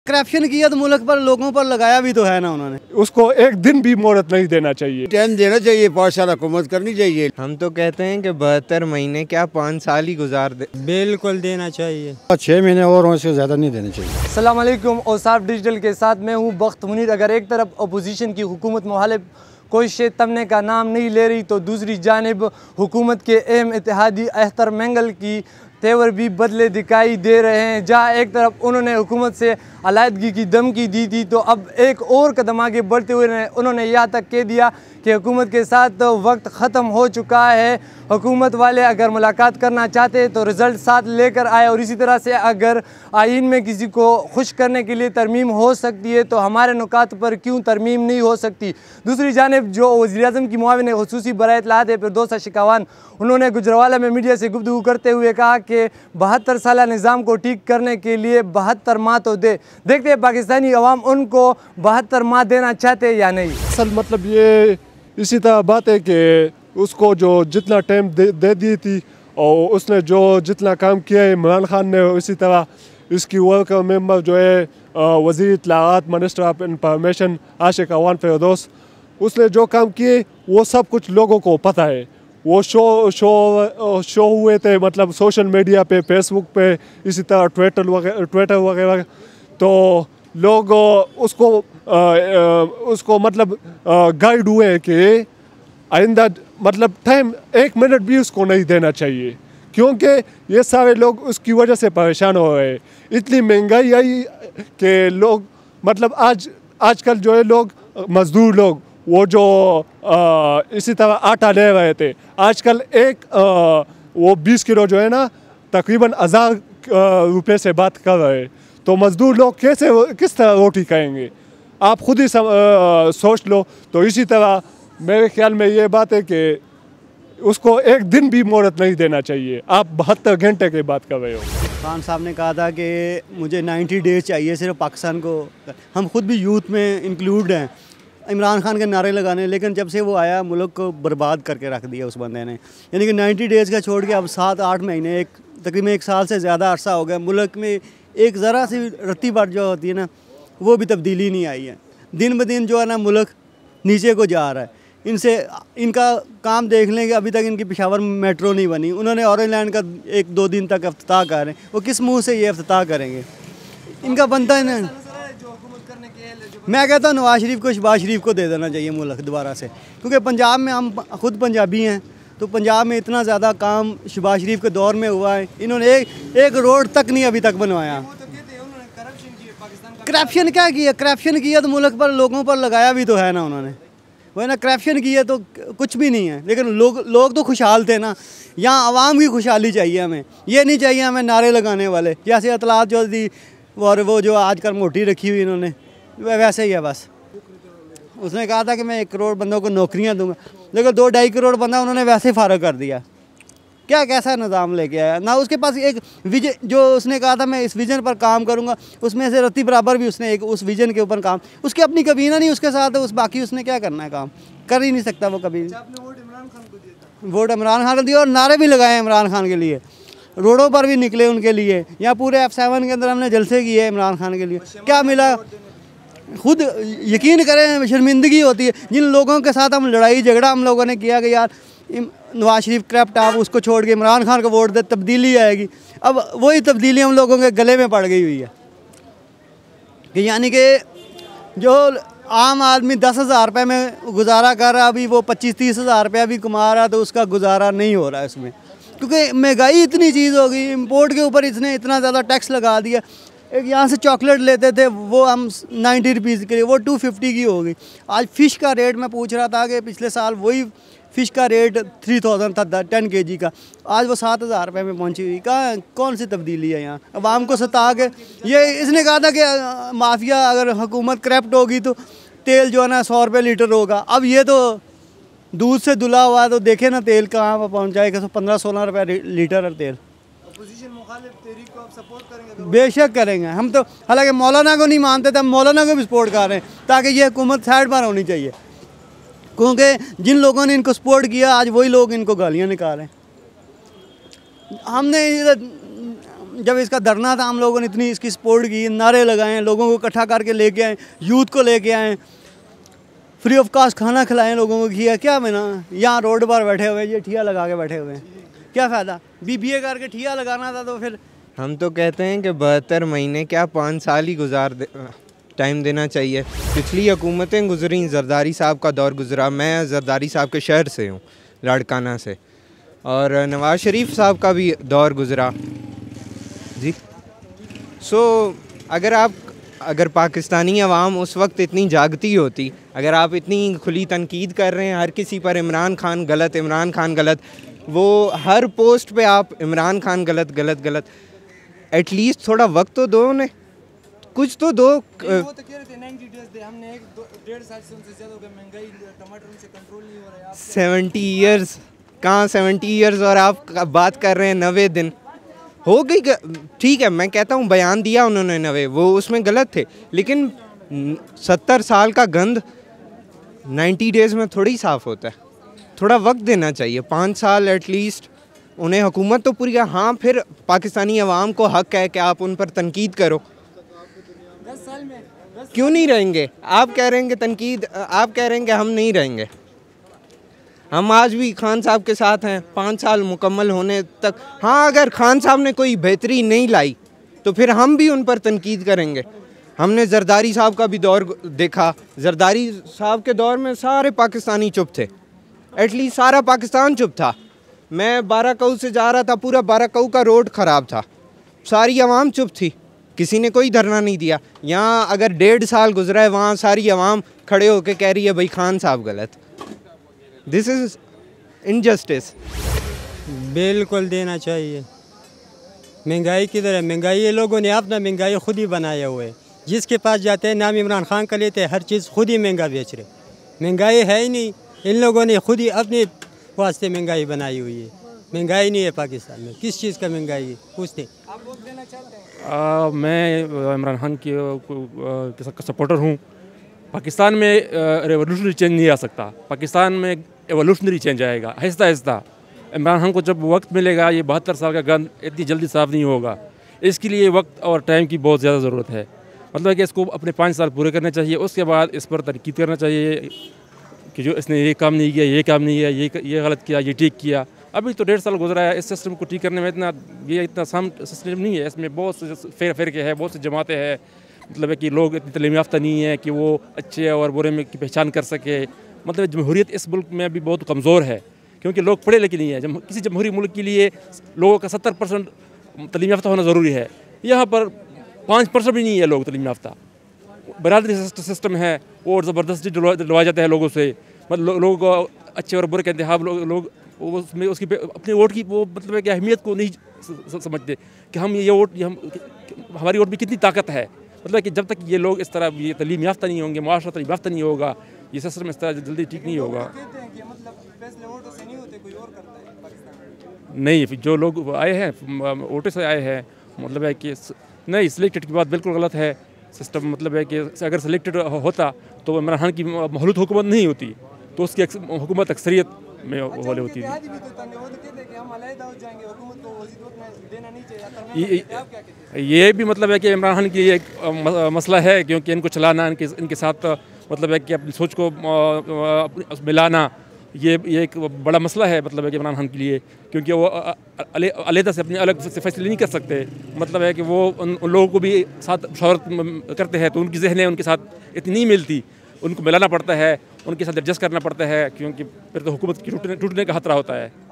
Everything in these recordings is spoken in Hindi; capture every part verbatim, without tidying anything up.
करप्शन किया तो मुल्क पर लोगों पर लगाया भी तो है ना उन्होंने। उसको एक दिन भी मोहलत नहीं देना चाहिए, टाइम देना चाहिए, पाँच साल हुकूमत करनी चाहिए। हम तो कहते हैं कि बहत्तर महीने क्या पाँच साल ही गुजार दे। बिल्कुल देना चाहिए, छः महीने और उससे ज़्यादा नहीं देने चाहिए। अस्सलाम वालेकुम, औसाफ डिजिटल के साथ मैं हूँ बख्त मुनीर। अगर एक तरफ अपोजिशन की हुकूमत मुखालिफ कोशिशें तमने का नाम नहीं ले रही तो दूसरी जानिब हुकूमत के अहम इत्तेहादी अख्तर मेंगल की तेवर भी बदले दिखाई दे रहे हैं। जहाँ एक तरफ उन्होंने हुकूमत से अलायदगी की धमकी दी थी तो अब एक और कदम आगे बढ़ते हुए उन्होंने यहाँ तक कह दिया कि हुकूमत के साथ वक्त ख़त्म हो चुका है। हुकूमत वाले अगर मुलाकात करना चाहते हैं तो रिज़ल्ट साथ लेकर आए, और इसी तरह से अगर आइन में किसी को खुश करने के लिए तरमीम हो सकती है तो हमारे नुकात पर क्यों तरमीम नहीं हो सकती। दूसरी जानिब जो वज़ीर-ए-आज़म की मुआविन खुसूसी बराए इत्तलात है फिरदौसा शिकावान, उन्होंने गुजरावाला में मीडिया से गुफ्तगू करते हुए कहा कि बहत्तर साल निज़ाम को ठीक करने के लिए बहत्तर माह तो दे। देखते हैं पाकिस्तानी अवाम उनको बहत्तर माह देना चाहते या नहीं। असल मतलब ये इसी तरह बात है कि उसको जो जितना टाइम दे, दे दी थी और उसने जो जितना काम किया है इमरान खान ने, इसी तरह इसकी वर्क मेंबर जो है वज़ीर इत्तलाआत minister of information Ashiq Awan Firdous, उसने जो काम किए वो सब कुछ लोगों को पता है। वो शो शो शो हुए थे मतलब सोशल मीडिया पे, फेसबुक पे, इसी तरह ट्विटर वगैरह ट्विटर वगैरह, तो लोग उसको आ, आ, उसको मतलब गाइड हुए कि आइंदा मतलब टाइम एक मिनट भी उसको नहीं देना चाहिए, क्योंकि ये सारे लोग उसकी वजह से परेशान हो रहे हैं। इतनी महंगाई आई कि लोग मतलब आज आजकल जो है लोग मज़दूर लोग वो जो आ, इसी तरह आटा ले रहे थे, आजकल एक आ, वो बीस किलो जो है ना तकरीबन हज़ार रुपये से बात कर रहे हैं। तो मज़दूर लोग कैसे किस तरह रोटी खाएंगे, आप खुद ही सम, आ, सोच लो। तो इसी तरह मेरे ख्याल में ये बात है कि उसको एक दिन भी मोहलत नहीं देना चाहिए। आप बहत्तर घंटे की बात कर रहे हो। खान साहब ने कहा था कि मुझे नब्बे डेज चाहिए सिर्फ पाकिस्तान को। हम खुद भी यूथ में इंक्लूड हैं इमरान खान के नारे लगाने, लेकिन जब से वो आया मुल्क को बर्बाद करके रख दिया उस बंदे ने। यानी कि नब्बे डेज़ का छोड़ के अब सात आठ महीने एक तकरीबन एक साल से ज़्यादा अरसा हो गया, मुल्क में एक ज़रा सी रत्ती भर जो होती है ना वो भी तब्दीली नहीं आई है। दिन ब दिन जो है ना मुल्क नीचे को जा रहा है। इनसे इनका काम देख लें कि अभी तक इनकी पेशावर मेट्रो नहीं बनी। उन्होंने ऑरेंज लैंड का एक दो दिन तक इफ्तिताह कर रहे हैं, वो किस मुंह से ये इफ्तिताह करेंगे? इनका बनता है ना। मैं कहता हूँ नवाज शरीफ को शहबाज शरीफ को दे देना चाहिए मुल्क दोबारा से, क्योंकि पंजाब में हम खुद पंजाबी हैं तो पंजाब में इतना ज़्यादा काम शहबाज शरीफ के दौर में हुआ है। इन्होंने एक एक रोड तक नहीं अभी तक बनवाया। करप्शन क्या किया? करप्शन किया तो मुल्क पर लोगों पर लगाया भी तो है ना उन्होंने। वही ना, करप्शन किया तो कुछ भी नहीं है, लेकिन लोग लोग तो खुशहाल थे ना। यहाँ आवाम की खुशहाली चाहिए हमें, ये नहीं चाहिए हमें नारे लगाने वाले जैसे इत्तलात जो दी और वो जो आजकल मोटी रखी हुई इन्होंने, वैसे ही है बस। उसने कहा था कि मैं एक करोड़ बंदों को नौकरियाँ दूंगा, लेकिन दो ढाई करोड़ बंदा उन्होंने वैसे ही फारग कर दिया। क्या कैसा निज़ाम लेके आया ना? उसके पास एक विजन जो उसने कहा था मैं इस विजन पर काम करूंगा, उसमें से रत्ती बराबर भी उसने एक उस विजन के ऊपर काम, उसकी अपनी कबीना नहीं उसके साथ है, उस बाकी उसने क्या करना है, काम कर ही नहीं सकता वो कभी। वोट इमरान खान को दिया और नारे भी लगाए इमरान खान के लिए, रोडों पर भी निकले उनके लिए। यहाँ पूरे एफ सेवन के अंदर हमने जलसे किए इमरान खान के लिए, क्या मिला? खुद यकीन करें शर्मिंदगी होती है जिन लोगों के साथ हम लड़ाई झगड़ा हम लोगों ने किया कि यार नवाज शरीफ करप्ट, आप उसको छोड़ के इमरान खान को वोट दे, तब्दीली आएगी। अब वही तब्दीली हम लोगों के गले में पड़ गई हुई है कि यानी कि जो आम आदमी दस हज़ार रुपये में गुजारा कर रहा, अभी वो पच्चीस तीस हज़ार रुपया भी कमा रहा, तो उसका गुजारा नहीं हो रहा है उसमें, क्योंकि महंगाई इतनी चीज़ हो गई। इम्पोर्ट के ऊपर इसने इतना ज़्यादा टैक्स लगा दिया। एक यहाँ से चॉकलेट लेते थे वो हम नाइन्टी रुपीज़ के लिए, वो टू फिफ्टी की हो गई। आज फ़िश का रेट मैं पूछ रहा था कि पिछले साल वही फ़िश का रेट थ्री थाउजेंड था टेन के जी का, आज वो सात हज़ार रुपये में पहुंची हुई। कहाँ कौन सी तब्दीली है यहाँ? अवाम को सता के ये इसने कहा था कि माफिया अगर हुकूमत करप्ट होगी तो तेल जो है ना सौ रुपये लीटर होगा। अब ये तो दूध से धुला हुआ, तो देखे ना तेल कहाँ पर पहुँचाएगा, पंद्रह सोलह रुपये लीटर है तेल। बेशक करेंगे हम तो, हालांकि मौलाना को नहीं मानते थे, हम मौलाना को भी सपोर्ट कर रहे हैं ताकि ये हुकूमत साइड पर होनी चाहिए, क्योंकि जिन लोगों ने इनको सपोर्ट किया आज वही लोग इनको गालियां निकाल रहे हैं। हमने जब इसका धरना था हम लोगों ने इतनी इसकी सपोर्ट की, नारे लगाए, लोगों को इकट्ठा करके लेके आए, यूथ को लेके आए, फ्री ऑफ कास्ट खाना खिलाएं लोगों को किया। क्या बना, यहाँ रोड पर बैठे हुए ये ठिया लगा के बैठे हुए हैं, क्या फ़ायदा? बीबीए करके ठिया लगाना था तो फिर हम तो कहते हैं कि बहत्तर महीने क्या पाँच साल ही गुजार दे, टाइम देना चाहिए। पिछली हुकूमतें गुजरी, जरदारी साहब का दौर गुजरा, मैं जरदारी साहब के शहर से हूँ, लाड़काना से, और नवाज़ शरीफ साहब का भी दौर गुजरा जी। सो अगर आप अगर पाकिस्तानी अवाम उस वक्त इतनी जागती होती, अगर आप इतनी खुली तनकीद कर रहे हैं हर किसी पर, इमरान खान गलत, इमरान खान गलत, वो हर पोस्ट पे आप इमरान खान गलत गलत गलत, एटलीस्ट थोड़ा वक्त तो दो उन्हें, कुछ तो दो। वो तो कह रहे थे नब्बे डेज दे, हमने एक डेढ़ साल से उनसे ज़्यादा हो गया, महंगाई टमाटर उनसे कंट्रोल नहीं हो रहा है। सेवेंटी ईयर्स कहाँ सेवेंटी ईयर्स और आप बात कर रहे हैं नवे दिन हो गई। ठीक है, मैं कहता हूँ बयान दिया उन्होंने नवे, वो उसमें गलत थे, लेकिन सत्तर साल का गंद नाइन्टी डेज़ में थोड़ी साफ़ होता है। थोड़ा वक्त देना चाहिए, पाँच साल एटलीस्ट उन्हें हुकूमत तो पूरी। हाँ, फिर पाकिस्तानी अवाम को हक़ है कि आप उन पर तनकीद करो। दस साल में क्यों नहीं रहेंगे? आप कह रहे हैं कि तनकीद, आप कह रहे हैं कि हम नहीं रहेंगे। हम आज भी खान साहब के साथ हैं, पाँच साल मुकम्मल होने तक। हाँ, अगर खान साहब ने कोई बेहतरी नहीं लाई तो फिर हम भी उन पर तनकीद करेंगे। हमने जरदारी साहब का भी दौर देखा, जरदारी साहब के दौर में सारे पाकिस्तानी चुप थे, एटलीस्ट सारा पाकिस्तान चुप था। मैं बाराकऊ से जा रहा था, पूरा बाराकऊ का रोड ख़राब था, सारी आवाम चुप थी, किसी ने कोई धरना नहीं दिया। यहाँ अगर डेढ़ साल गुजरा है, वहाँ सारी आवाम खड़े होकर कह रही है भाई खान साहब गलत। This is injustice. बिल्कुल देना चाहिए। महंगाई किधर है? महंगाई ये लोगों ने अपना महंगाई खुद ही बनाया हुआ है। जिसके पास जाते हैं नाम इमरान खान का लेते हैं, हर चीज़ खुद ही महंगा बेच रहे। महंगाई है ही नहीं, इन लोगों ने खुद ही अपने वास्ते महंगाई बनाई हुई है। महंगाई नहीं है पाकिस्तान में, किस चीज़ का महंगाई है पूछते। आप वोट देना चाहते हैं? आ, मैं इमरान खान की सपोर्टर हूँ। पाकिस्तान में रेवोल्यूशनरी चेंज नहीं आ सकता, पाकिस्तान में एवोल्यूशनरी चेंज आएगा आहिस्ता आहिस्ता। इमरान खान को जब वक्त मिलेगा, ये बहत्तर साल का गंद इतनी जल्दी साफ़ नहीं होगा। इसके लिए वक्त और टाइम की बहुत ज़्यादा ज़रूरत है। मतलब कि इसको अपने पाँच साल पूरे करने चाहिए, उसके बाद इस पर तनकीद करना चाहिए कि जो इसने ये काम नहीं किया, ये काम नहीं किया, ये ये गलत किया, ये ठीक किया। अभी तो डेढ़ साल गुजरा है, इस सिस्टम को ठीक करने में इतना ये इतना आसान सिस्टम नहीं है। इसमें बहुत से फेर फेर के हैं, बहुत से जमातें हैं। मतलब है कि लोग इतनी तलीम याफ्ता नहीं है कि वो अच्छे और बुरे में की पहचान कर सके। मतलब जमहूरियत इस मुल्क में अभी बहुत कमज़ोर है, क्योंकि लोग पढ़े लिखे नहीं है। जब किसी जमहूरी मुल्क के लिए लोगों का सत्तर परसेंट तलीम याफ्ता होना ज़रूरी है। यहाँ पर पाँच परसेंट भी नहीं है लोग तलीम याफ्ता। बरादरी सिस्टम है, और ज़बरदस्ती डलवाए जाते हैं लोगों से। मतलब लोगों को अच्छे और बुरे का इंतखाब लोग लोग उसमें उसकी अपने वोट की वो मतलब है कि अहमियत को नहीं समझते कि हम ये वोट हम हमारी वोट में कितनी ताकत है। मतलब कि जब तक ये लोग इस तरह ये तलीम याफ्ता नहीं होंगे, माशरा तलीम याफ्ता नहीं होगा, ये सिस्टम इस तरह जल्दी ठीक नहीं होगा। नहीं, जो लोग आए हैं वोटों से आए हैं, मतलब है कि नहीं, सिलेक्टेड की बात बिल्कुल गलत है। सिस्टम मतलब है कि अगर सिलेक्टेड होता तो इमरान खान की महलूत हुकूमत नहीं होती, तो उसकी हुकूमत अक्सरियत में वाले होती थी। ये भी मतलब है कि इमरान खान की एक मसला है, क्योंकि इनको चलाना, इनके इनके साथ मतलब है कि अपनी सोच को मिलाना, ये ये एक बड़ा मसला है मतलब है कि इमरान खान के लिए, क्योंकि वो अलहदा से अपने अलग से फैसले नहीं कर सकते। मतलब है कि वो उन, उन लोगों को भी साथ मशवरत करते हैं, तो उनकी ज़हनें उनके साथ इतनी नहीं मिलती, उनको मिलाना पड़ता है, उनके साथ एडजस्ट करना पड़ता है, क्योंकि फिर तो हुकूमत की टूटने टूटने का खतरा होता है।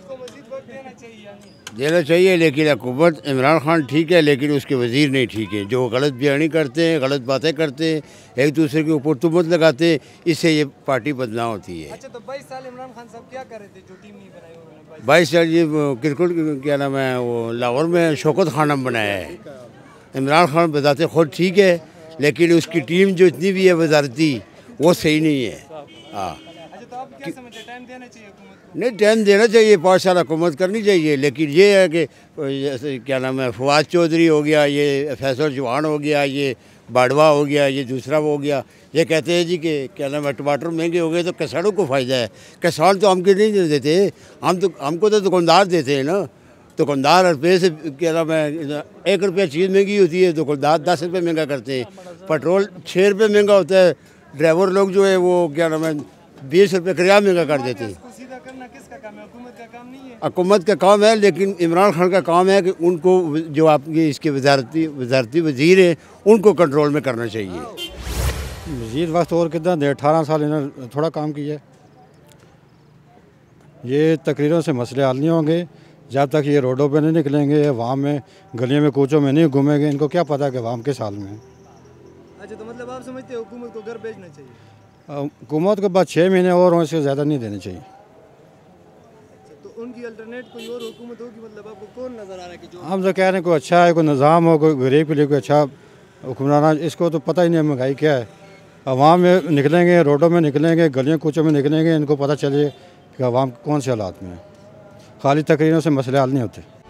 देना चाहिए, लेकिन हुकूमत इमरान खान ठीक है, लेकिन उसके वज़ीर नहीं ठीक है, जो गलत बयानी करते हैं, गलत बातें करते हैं, एक दूसरे के ऊपर तुहमत लगाते हैं, इससे ये पार्टी बदनाम होती है। अच्छा, तो बाईस साल इमरान खान साहब क्या कर रहे थे जो टीम नहीं बनाई उन्होंने? बाईस साल ये क्रिकेट क्या नाम है, वो लाहौर में शौकत खानम बनाया है। इमरान खान बताते खुद ठीक है, लेकिन उसकी टीम जो इतनी भी है वजारती, वो सही नहीं है। हाँ, अच्छा, तो आप क्या समझते हैं, टाइम देना चाहिए हुकूमत को? नहीं, टाइम देना चाहिए, पाँच साल हुकूमत करनी चाहिए, लेकिन ये है कि जैसे क्या नाम है, फवाद चौधरी हो गया, ये फैसल चौहान हो गया, ये बाड़वा हो गया, ये दूसरा वो हो गया, ये कहते हैं जी कि क्या नाम है, टमाटर महंगे हो गए तो किसानों को फ़ायदा है। किसान तो हमको नहीं देते, हम तो हमको तो दुकानदार देते हैं ना। दुकानदार रुपये से क्या नाम है, एक रुपया चीज़ महंगी होती है, दुकानदार दस रुपये महंगा करते हैं। पेट्रोल छः रुपये महंगा होता है, ड्राइवर लोग जो है वो क्या नाम है बीस रुपये किराया महंगा कर देते हैं। हुकूमत का काम है, लेकिन इमरान खान का काम है कि उनको जो आपकी इसके वजारती वजारती वजीर हैं उनको कंट्रोल में करना चाहिए। मज़ीद वक्त और कितना दे, अठारह साल इन्होंने थोड़ा काम किया है। ये तकरीरों से मसले हल नहीं होंगे जब तक ये रोडों पे नहीं निकलेंगे, अवाम में गलियों में कूचों में नहीं घूमेंगे। इनको क्या पता कि अवाम किस हाल में है। अच्छा, तो मतलब आप समझते हो हुकूमत को घर भेजना चाहिए? हुकूमत के बाद छः महीने और हों, इससे ज़्यादा नहीं देने चाहिए। तो उनकी अल्टरनेट कोई और हुकूमत होगी, मतलब आपको कौन नज़र आ रहा है कि जो हम तो कह रहे हैं कोई अच्छा है, कोई निज़ाम हो, कोई गरीब के लिए कोई अच्छा हुक्मराना। इसको तो पता ही नहीं है महंगाई क्या है। अवाम में निकलेंगे, रोडों में निकलेंगे, गलियों कूचों में निकलेंगे, इनको पता चले कि अवाम कौन से हालात में है। खाली तकरीरों से मसले हल नहीं होते।